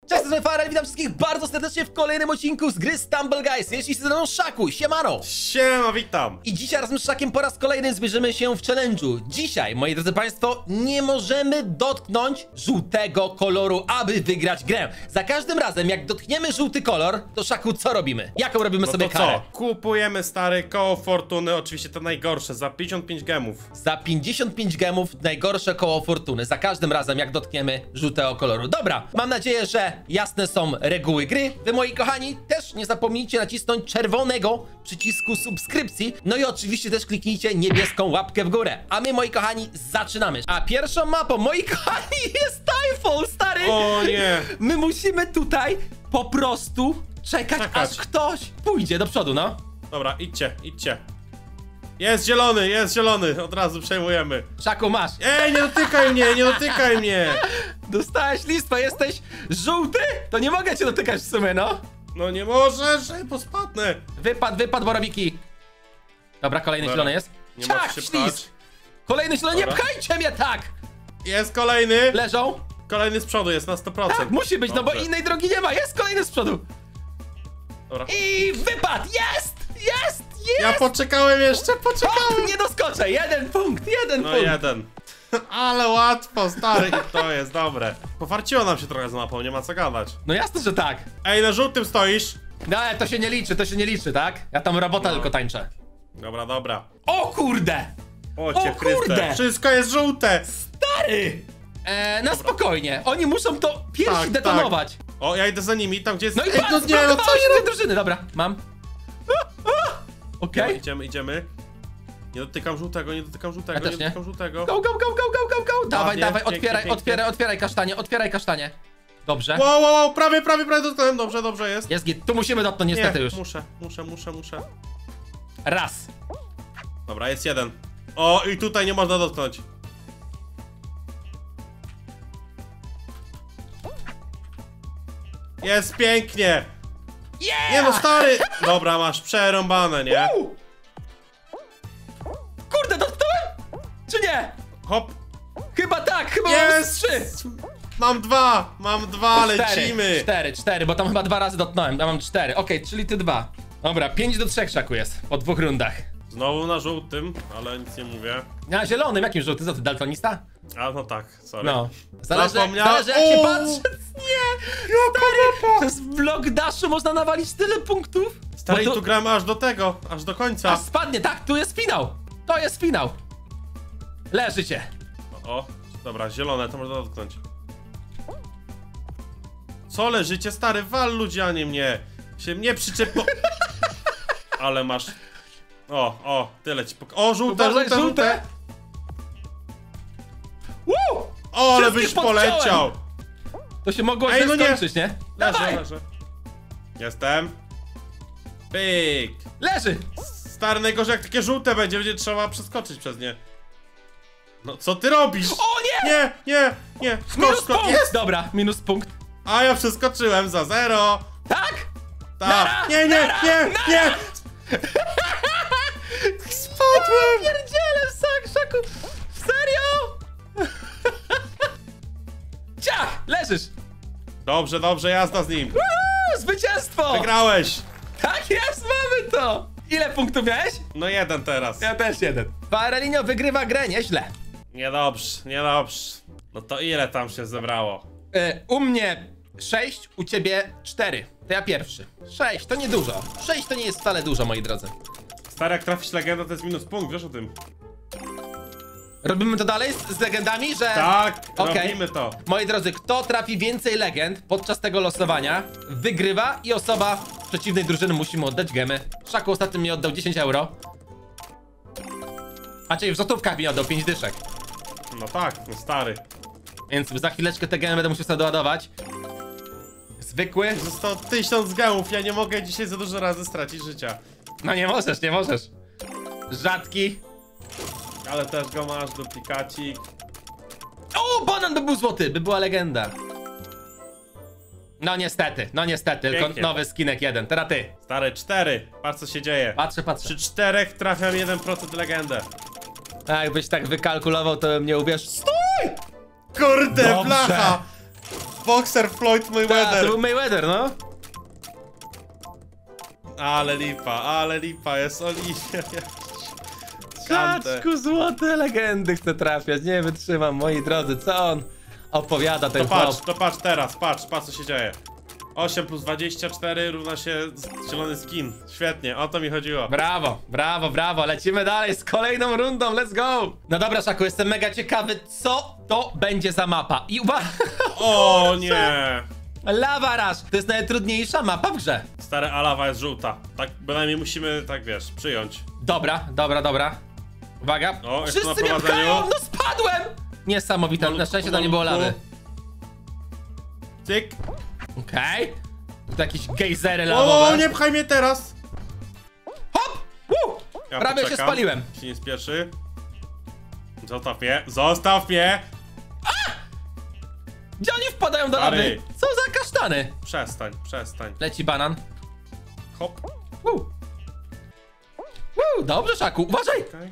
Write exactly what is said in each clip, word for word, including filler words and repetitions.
Cześć, to jest Farel, witam wszystkich bardzo serdecznie w kolejnym odcinku z gry Stumble Guys. Jeśli z mną Szaku, siemano! Siema, witam! I dzisiaj razem z Szakiem po raz kolejny zbierzemy się w challenge'u. Dzisiaj, moi drodzy państwo, nie możemy dotknąć żółtego koloru, aby wygrać grę. Za każdym razem, jak dotkniemy żółty kolor, to Szaku, co robimy? Jaką robimy No sobie to karę? co? Kupujemy stary koło fortuny, oczywiście to najgorsze, za pięćdziesiąt pięć gemów. Za pięćdziesiąt pięć gemów najgorsze koło fortuny. Za każdym razem, jak dotkniemy żółtego koloru. Dobra, mam nadzieję, że jasne są reguły gry. Wy, moi kochani, też nie zapomnijcie nacisnąć czerwonego przycisku subskrypcji. No i oczywiście też kliknijcie niebieską łapkę w górę. A my, moi kochani, zaczynamy. A pierwszą mapą, moi kochani, jest Timefall, stary! O nie! My musimy tutaj po prostu czekać, Czekać. aż ktoś pójdzie do przodu, no. Dobra, idźcie, idźcie. Jest zielony, jest zielony, od razu przejmujemy. Szaku, masz. Ej, nie dotykaj mnie, nie dotykaj mnie! Dostałeś listwę, jesteś żółty? To nie mogę cię dotykać w sumie, no. No nie możesz, ej, bo spadnę. Wypad, wypad, borowiki. Dobra, kolejny Dobra. zielony jest. Nie Ciach, możesz się pchać. ślizg. Kolejny zielony, nie Dobra. pchajcie mnie tak! Jest kolejny. Leżą. Kolejny z przodu jest na sto procent. Tak, musi być, no bo Dobrze. innej drogi nie ma. Jest kolejny z przodu. Dobra. I wypad, jest! Jest! Jest! Ja poczekałem jeszcze, poczekałem. Hop, nie doskoczę. Jeden punkt, jeden No punkt. jeden. Ale łatwo, stary, i to jest dobre. Pofarciło nam się trochę z mapą, nie ma co gadać. No jasne, że tak. Ej, na żółtym stoisz. No ale to się nie liczy, to się nie liczy, tak? Ja tam robota No. tylko tańczę. Dobra, dobra. O kurde! O cię O Chryste. kurde! Wszystko jest żółte! Stary! Eee, na spokojnie. Oni muszą to pierwsi Tak, detonować. O, ja idę za nimi, tam gdzie jest... No i Ej, patrz, no nie, no co zblokowałeś nie dwie drużyny, dobra, mam. Okej. okay. Idziemy, idziemy. Nie dotykam żółtego, nie dotykam żółtego, Ja też nie nie. dotykam żółtego. Go, go, go, go, go, go, go. Dawaj, Ładnie, dawaj, pięknie, otwieraj, pięknie. otwieraj, otwieraj kasztanie, otwieraj kasztanie. Dobrze. Wow, wow, wow, prawie, prawie, prawie dotknąłem, dobrze, dobrze jest. Jest git, tu musimy dotknąć niestety nie, już. muszę, muszę, muszę, muszę. Raz. Dobra, jest jeden. O, i tutaj nie można dotknąć. Jest pięknie! Yeah! Nie no, stary! Dobra, masz przerąbane, nie? Uuu! Kurde, dotknąłem? Czy nie? Hop! Chyba tak, chyba mam Jest! trzy. Mam dwa! Mam dwa, lecimy! Cztery, cztery, bo tam chyba dwa razy dotknąłem, ja mam cztery. Okej, czyli ty dwa. Dobra, pięć do trzech Szaku jest, po dwóch rundach. Znowu na żółtym, ale nic nie mówię. Na zielonym, jakim żółty? Co ty, daltonista? A no tak, sorry. No. Zależy, Zapomniałem- zależy jak się O! patrzy. Nie! Stary, przez blok daszu można nawalić tyle punktów. Stary, Bo tu gramy aż do tego, aż do końca. A spadnie, tak, tu jest finał. To jest finał. Leży cię. O, dobra, zielone, to można dotknąć. Co leżycie, stary? Wal ludzi, a nie mnie. Się mnie przyczep... bo- Ale masz... O, o, tyle ci pok... O, żółte, Uważaj, żółte, żółte! Woo! O, ale Wszystkich byś podciąłem. poleciał! To się mogło Ej, źle no nie. skończyć, nie? Leżę, Dawaj! leżę. Jestem. Pyk. Leży! Stary, najgorzej jak takie żółte będzie, będzie trzeba przeskoczyć przez nie. No, co ty robisz? O nie! Nie, nie, nie, skocz, Minus skocz, punkt! jest! Dobra, minus punkt. A ja przeskoczyłem za zero. Tak? Tak. Nara, Nie, nie, nara, nie, nara. nie! Spadłem! Pierdzielę, sak, Szaku! Serio? Ciach! Leżysz! Dobrze, dobrze, jazda z nim. Uuu, zwycięstwo! Wygrałeś! Tak jest, mamy to! Ile punktów miałeś? No jeden teraz. Ja też jeden. Farelinio wygrywa grę, nieźle. Niedobrze, niedobrze. No to ile tam się zebrało? Y, u mnie sześć, u ciebie cztery. To ja pierwszy. sześć to niedużo. sześć to nie jest wcale dużo, moi drodzy. Stary, jak trafisz legendę, to jest minus punkt, wiesz o tym? Robimy to dalej z, z legendami, że... Tak, Okej. robimy to. Moi drodzy, kto trafi więcej legend podczas tego losowania, wygrywa i osoba przeciwnej drużyny musi mu oddać gemy. Szaku ostatnio mi oddał dziesięć euro. A czyli w złotówkach mi oddał pięć dyszek. No tak, no stary. Więc za chwileczkę te gemy będę musiał sobie doładować. Zwykły. Zostało tysiąc gemów, ja nie mogę dzisiaj za dużo razy stracić życia. No nie możesz, nie możesz. Rzadki. Ale też go masz, duplikacik. O, banan by był złoty, by była legenda. No niestety, no niestety, tylko Pięknie. nowy skinek jeden. Teraz ty. Stary, cztery. Patrz co się dzieje. Patrzę, patrzę. Przy czterech trafiam jeden procent legendę. A jakbyś tak wykalkulował, to bym nie uwierzył. Stój! Kurde, Dobrze. blacha! Boxer Floyd Ta, Mayweather. to był Mayweather, no. Ale lipa, ale lipa, jest Oliwia. Kaczku, złote legendy chcę trafiać, nie wytrzymam, moi drodzy, co on opowiada ten To patrz, chłop. to patrz teraz, patrz, patrz co się dzieje. osiem plus dwadzieścia cztery równa się zielony skin. Świetnie, o to mi chodziło. Brawo, brawo, brawo, lecimy dalej z kolejną rundą, let's go! No dobra, Szaku, jestem mega ciekawy, co to będzie za mapa. I uwaga, O nie! Lava Rush, to jest najtrudniejsza mapa w grze. Stare alawa jest żółta. Tak bynajmniej musimy, tak wiesz, przyjąć. Dobra, dobra, dobra. Uwaga. O, jest Wszyscy na mnie prowadzeniu. pchają, no spadłem! Niesamowite, Pomalutku, na szczęście tam nie było lawy. Cyk. Okej. Okay. Tu jakieś gejzery O, lawowe. nie pchaj mnie teraz! Hop! Woo! Ja Prawie poczekam. się spaliłem. Się nie spieszy. Zostaw mnie, zostaw mnie! Gdzie oni wpadają do Stary. lawy? Co za kasztany? Przestań, przestań. Leci banan. Hop. Woo. Woo, dobrze, Szaku, uważaj! Okay.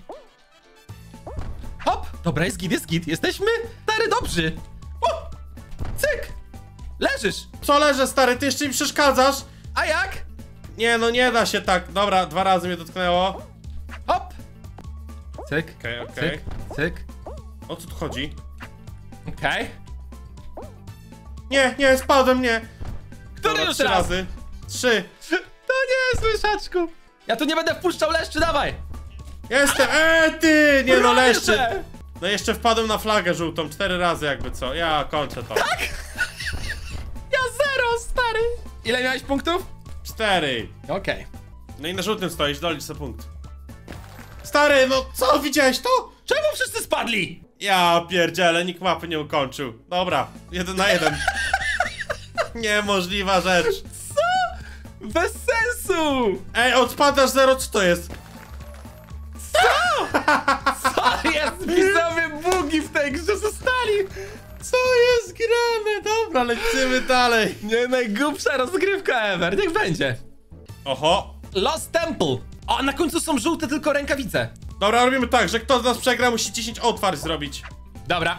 Hop! Dobra, jest git, jest git. Jesteśmy, stary, dobrzy. O! Cyk! Leżysz! Co leżę, stary, ty jeszcze mi przeszkadzasz? A jak? Nie, no nie da się tak. Dobra, dwa razy mnie dotknęło. Hop! Cyk, Okej, okej. cyk, cyk. O co tu chodzi? Okej. Nie, nie, spadłem, nie. Który Dobra, już trzy raz? razy. Trzy. To nie jest, Szaczku. Ja tu nie będę wpuszczał leszczy, dawaj! Jestem, eee ty, nie no Prawie leszczy. że. No jeszcze wpadłem na flagę żółtą, cztery razy jakby co. Ja kończę to. Tak? Ja zero, stary! Ile miałeś punktów? Cztery. Okej. No i na żółtym stoisz, dolicz sobie punkt. Stary, no co, widziałeś to? Czemu wszyscy spadli? Ja pierdzielę, nikt mapy nie ukończył. Dobra, jeden na jeden. Niemożliwa rzecz. Co? Bez sensu! Ej, odpadasz zero, co to jest? Co jest? Widzowie bugi w tej grze zostali! Co jest grane? Dobra, lecimy dalej. Nie, najgłupsza rozgrywka ever, niech będzie. Oho. Lost Temple. O, na końcu są żółte tylko rękawice. Dobra, robimy tak, że kto z nas przegra, musi dziesięć otwarć zrobić. Dobra.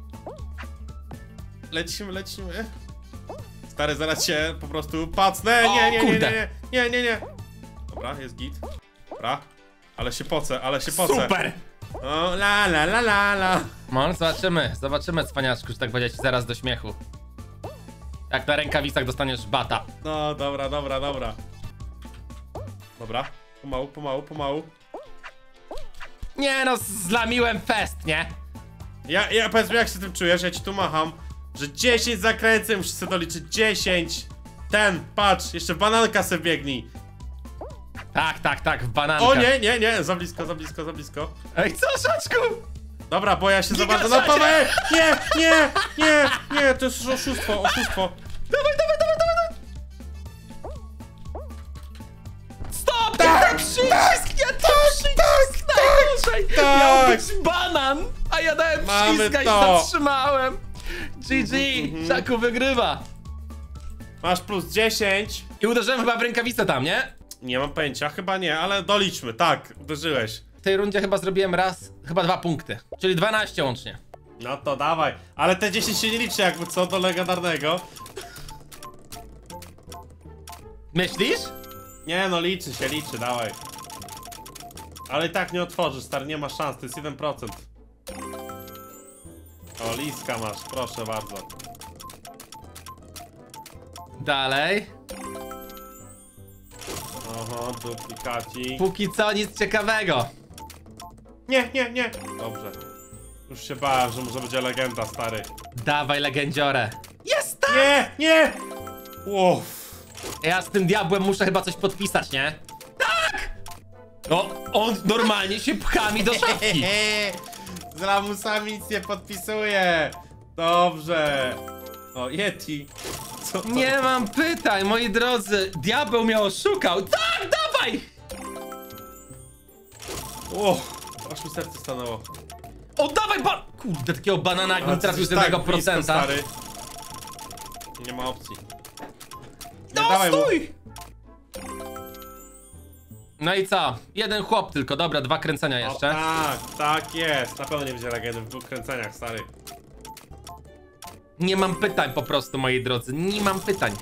Lecimy, lecimy. Stary, zaraz się po prostu pacnę. O, Nie, nie, nie, kurde. nie, nie, nie, nie. Dobra, jest git. Dobra. Ale się pocę, ale się pocę. Super! O, la, la, la, la, la. No, zobaczymy, zobaczymy, cwaniaczku, że tak będzie ci zaraz do śmiechu. Jak na rękawicach dostaniesz bata. No, dobra, dobra, dobra. Dobra, pomału, pomału, pomału. Nie no, zlamiłem fest, nie? Ja, ja powiedz mi, jak się tym czujesz, ja ci tu macham, że dziesięć zakręceń, muszę sobie doliczyć, dziesięć. Ten, patrz, jeszcze bananka se biegnij. Tak, tak, tak, w banankę. O nie, nie, nie, za blisko, za blisko, za blisko. Ej, co, Szaczku? Dobra, bo ja się za Giga bardzo Szacie! napawę. Nie, nie, nie, nie, to jest oszustwo, oszustwo. Dawaj, dawaj, dawaj, dawaj, dawaj! Stop! Tak, nie ten przycisk, nie ten przycisk! Najgorzej! tak. Miał być banan, a ja dałem Mamy przycisk i to. zatrzymałem. G G, Szaku wygrywa. Masz plus dziesięć. I uderzyłem chyba w rękawicę tam, nie? Nie mam pojęcia, chyba nie, ale doliczmy, tak, uderzyłeś. W tej rundzie chyba zrobiłem raz, chyba dwa punkty. Czyli dwanaście łącznie. No to dawaj, ale te dziesięć się nie liczy jakby co do legendarnego. Myślisz? Nie no, liczy się, liczy, dawaj. Ale i tak nie otworzysz, stary, nie ma szans, to jest jeden procent. O, liska masz, proszę bardzo. Dalej. Oho, duplikaci. Póki co nic ciekawego. Nie, nie, nie. Dobrze. Już się bałem, że może będzie legenda, stary. Dawaj, legendziorę. Jest tak! Nie, nie! Uff. Ja z tym diabłem muszę chyba coś podpisać, nie? Tak! No, on normalnie się pcha mi do szafki. Z lamusami nic nie podpisuje. Dobrze. O, Yeti. Co to? Nie mam pytań, moi drodzy. Diabeł mnie oszukał. Tak, dawaj! Uff, aż mi serce stanęło. O, dawaj, ba... Kurde, takiego banana, jakbym Ale to trafił z jest tak jednego blisko, procenta. stary. Nie ma opcji. Nie No, dawaj mu. stój! No i co? Jeden chłop tylko, dobra, dwa kręcenia O, jeszcze. tak, tak jest. Na pewno nie będzie legendy w dwóch kręceniach, stary. Nie mam pytań po prostu, moi drodzy. Nie mam pytań.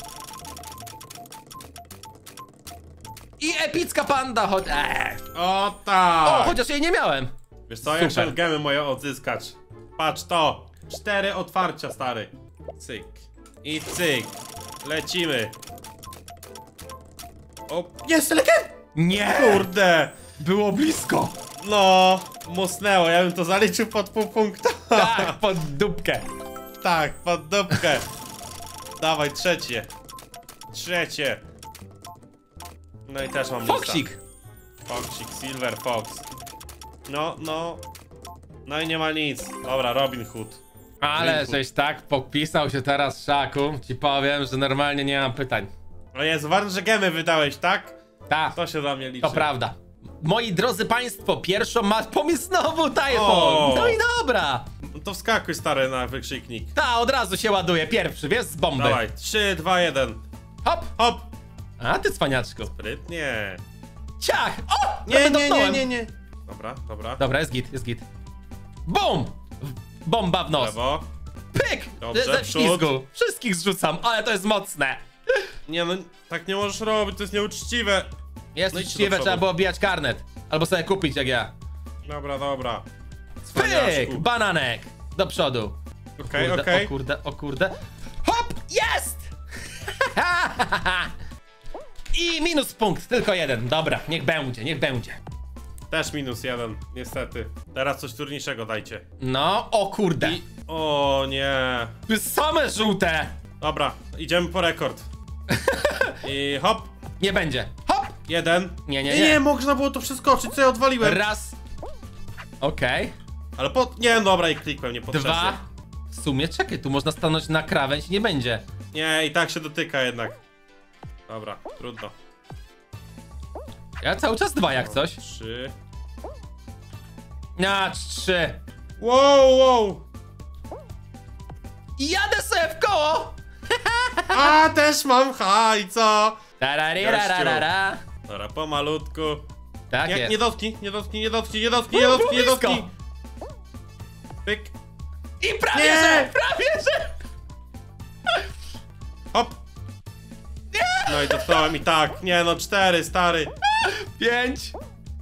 I epicka panda, choć... Eee. O tak! O, chociaż jej nie miałem. Wiesz co, jak Super. się gemy moje odzyskać? Patrz to! Cztery otwarcia, stary. Cyk. I cyk. Lecimy. O, jest legend! Nie! Kurde! Było blisko. No, musnęło, ja bym to zaliczył pod pół punkta. Tak, pod dupkę. Tak, pod dupkę. Dawaj, trzecie. Trzecie. No i też mam lista. Foksik. Foxik, Silver Fox. No, no. No i nie ma nic. Dobra, Robin Hood. Ale Robin Hood. żeś tak popisał się teraz, Szaku. Ci powiem, że normalnie nie mam pytań. O Jezu, ważne, że gemy wydałeś, tak? Tak, To się dla mnie liczy. to prawda. Moi drodzy państwo, pierwszą ma pomysł znowu O! Typhoon. No i dobra. No to wskakuj, stary, na wykrzyknik. Ta, od razu się ładuje. Pierwszy, wiesz, z bomby. Dawaj, trzy, dwa, jeden. Hop. Hop! A ty cwaniaczku. Sprytnie. Ciach! O! Nie, prawie nie, nie, dotknąłem. nie, nie. Dobra, dobra. Dobra, jest git, jest git. Bum! Bomba w nos. Lewo. Pyk! Dobrze, Ze przód. ślizgu. Wszystkich zrzucam, ale to jest mocne. Nie no, tak nie możesz robić, to jest nieuczciwe. Jest No idźcie do uczciwe, przodu. trzeba było bijać karnet. Albo sobie kupić jak ja. Dobra, dobra. Pyk! Cwaniaszku. Bananek! Do przodu. Okej, Kurde, okej. O kurde, o kurde. Hop! Jest! I minus punkt, tylko jeden. Dobra, niech będzie, niech będzie. Też minus jeden, niestety. Teraz coś trudniejszego dajcie. No, o kurde. I... O nie. Tu jest same żółte. Dobra, idziemy po rekord. I hop, Nie będzie. Hop! jeden. Nie, nie, nie. nie. Nie, można było to przeskoczyć, co ja odwaliłem. Raz. Okej. Ale po... Nie, dobra, i klikłem, niepotrzebnie. Dwa. W sumie, czekaj, tu można stanąć na krawędź, nie będzie. Nie, i tak się dotyka jednak. Dobra, trudno. Ja cały czas dwa jak coś. Trzy. A, trzy. Wow, wow. I jadę sobie w koło. A, też mam, ha, i co? Tararira. Dobra, pomalutku. Tak Nie, jest. nie dotknij, nie dotknij, nie dotknij, nie dotknij, nie O, dotknij, nie było blisko. dotknij. Pyk, I prawie, Nie. że, prawie, że. hop. No i dotknąłem i tak. Nie no, cztery, stary. Pięć.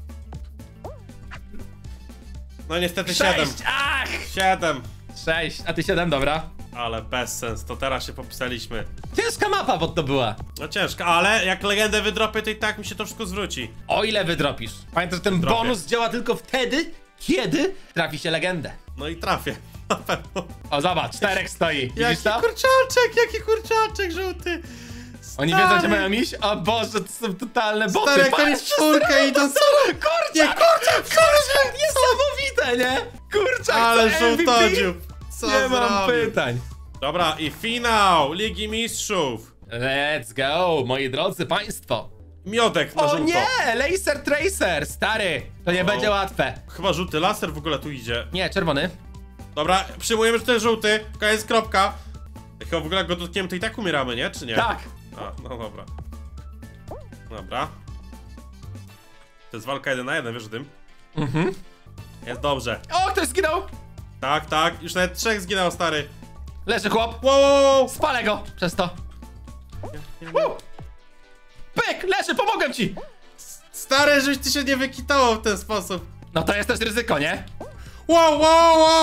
No niestety siedem. Sześć. Ach. Siedem. Sześć. A ty siedem, dobra. Ale bez sens, to teraz się popisaliśmy. Ciężka mapa, bo to była. No ciężko, ale jak legendę wydropię, to i tak mi się to wszystko zwróci. O ile wydropisz. Pamiętaj, że ten Dropię. bonus działa tylko wtedy, kiedy trafi się legendę. No i trafię, na pewno. O, zobacz, czterech stoi. Widzisz Jaki to? kurczaczek, jaki kurczaczek żółty. Oni Stary. wiedzą, gdzie mają iść? O Boże, to są totalne boty. Stary, jak tam Patrz, jest czwórka i to co? Kurczak! Nie, kurczak, Kurczak! Niesamowite, nie? Kurczak, Ale co M V P? żółtodziób. Co Nie mam zrobił? pytań. Dobra, i finał Ligi Mistrzów. Let's go, moi drodzy państwo. Miodek na O żółto. nie, Laser Tracer, stary. To nie O. będzie łatwe. Chyba żółty laser w ogóle tu idzie. Nie, czerwony. Dobra, przyjmujemy, że to jest żółty. Koniec, kropka. Chyba w ogóle jak go dotkniemy, to i tak umieramy, nie? Czy nie? Tak. A, no dobra. Dobra. To jest walka jeden na jeden, wiesz o tym? Mhm. Jest dobrze. O, ktoś zginął. Tak, tak. Już nawet trzech zginęło, stary. Leży chłop. Wow, wow, wow. Spalę go przez to. Nie, nie, nie. Uh. Pyk, leży, pomogę ci. Stary, żeś ty się nie wykitował w ten sposób. No to jest też ryzyko, nie? Wow, wow, wow.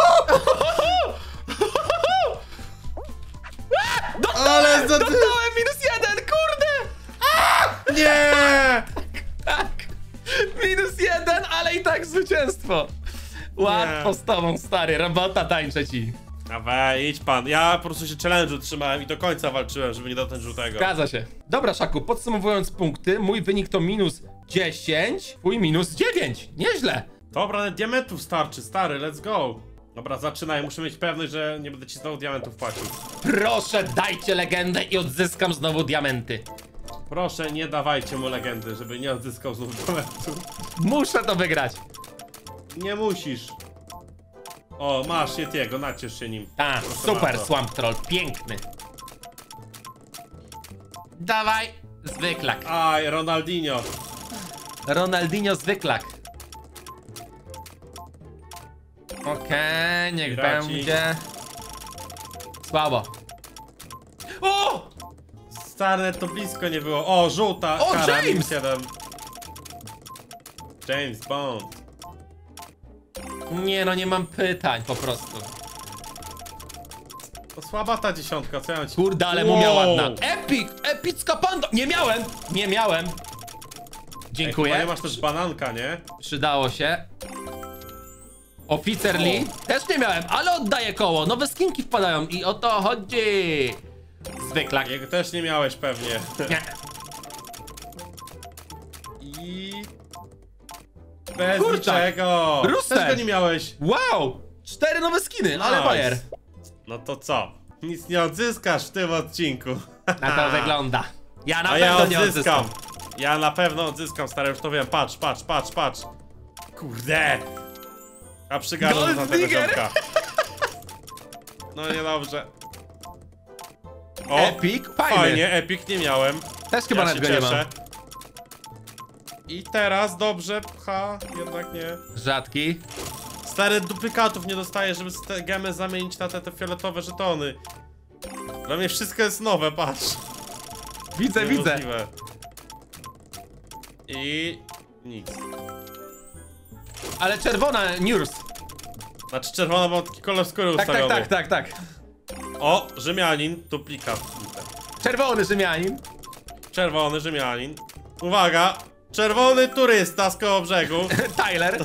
Dotknąłem, Ale za- dotknąłem, minus jeden, kurde. Nie! Tak, minus jeden, ale i tak zwycięstwo. Łatwo Nie. z tobą, stary, robota tańczę ci. A we, idź pan. Ja po prostu się challenge'u trzymałem i do końca walczyłem, żeby nie dotknąć żółtego. Zgadza się. Dobra, Szaku, podsumowując punkty, mój wynik to minus dziesięć, twój minus dziewięć. Nieźle. Dobra, ale diamentów starczy, stary, let's go. Dobra, zaczynaj, muszę mieć pewność, że nie będę ci znowu diamentów płacił. Proszę, dajcie legendę i odzyskam znowu diamenty. Proszę, nie dawajcie mu legendy, żeby nie odzyskał znów diamentów. Muszę to wygrać. Nie musisz. O, masz Yetiego, naciesz się nim. Tak, Proszę super, bardzo. Swamp Troll, piękny. Dawaj, zwyklak. Aj, Ronaldinho. Ronaldinho zwyklak. Okej, niech Piraci. będzie. Słabo. O! Stary, to blisko nie było. O, żółta O, kara, James! minus jeden. James Bond. Nie no, nie mam pytań po prostu. To słaba ta dziesiątka, co ja mam ci... Kurde, ale mumia Wow. ładna. Epic! Epicka panda! Nie miałem! Nie miałem! Ej, Dziękuję. chyba nie masz też bananka, nie? Przydało się. Oficer Lee. Też nie miałem, ale oddaję koło. Nowe skinki wpadają i o to chodzi. Zwykle. Jego też nie miałeś pewnie. Nie. I... Bez Kurczak. niczego. Rooster. Też go nie miałeś. Wow! Cztery nowe skiny, ale Nice. bajer. No to co? Nic nie odzyskasz w tym odcinku. Na to wygląda. Ja na A pewno ja nie odzyskam. odzyskam. Ja na pewno odzyskam, stary, już to wiem. Patrz, patrz, patrz, patrz. Kurde. A przygarnął Gold na tego digger. ziomka. No niedobrze. O, Epic? Fajny. fajnie, Epic nie miałem. Też chyba Ja nawet się go nie mam. cieszę. I teraz dobrze, pcha, jednak nie. Rzadki. Stare duplikatów nie dostaję, żeby te gemy zamienić na te, te fioletowe żetony. Dla mnie wszystko jest nowe, patrz. Widzę, widzę. Niemożliwe. I... nic. Ale czerwona, Nurs. Znaczy czerwona, bo taki kolor skóry Tak, tak, ustawiony. tak, tak, tak. O, Rzymianin, duplikat. Czerwony Rzymianin. Czerwony Rzymianin. Uwaga! Czerwony turysta z koło brzegu. Tyler.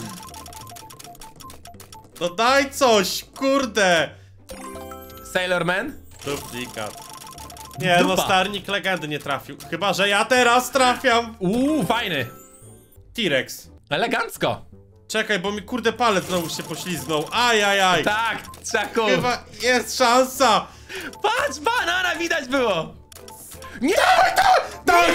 No daj coś, kurde! Sailor Man. Duplikat. Nie, Dupa. no starnik legendy nie trafił. Chyba, że ja teraz trafiam! Uuu, fajny. T-Rex. Elegancko. Czekaj, bo mi kurde palec znowu się poślizgnął. Ajajaj. Tak, Czaku. Chyba jest szansa. Patrz, banana widać było. Nie! Tak!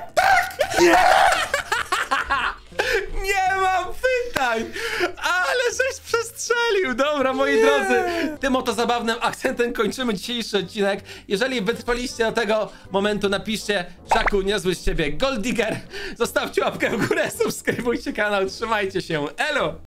Nie mam pytań! Ale żeś przestrzelił! Dobra, moi drodzy, tym oto zabawnym akcentem kończymy dzisiejszy odcinek. Jeżeli wytrwaliście do tego momentu, napiszcie: Czaku, niezły z ciebie Gold Digger. Zostawcie łapkę w górę, subskrybujcie kanał, trzymajcie się. Elo!